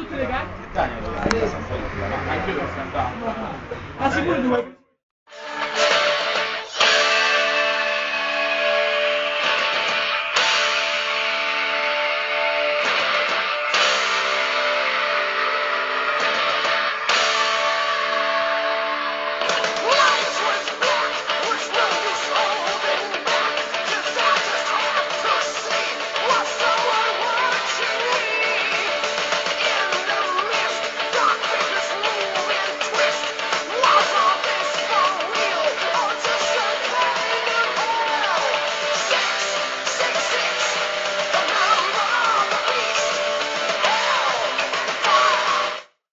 tutte le gare? Daniel, anche io devo andare. Ah, sicuro due.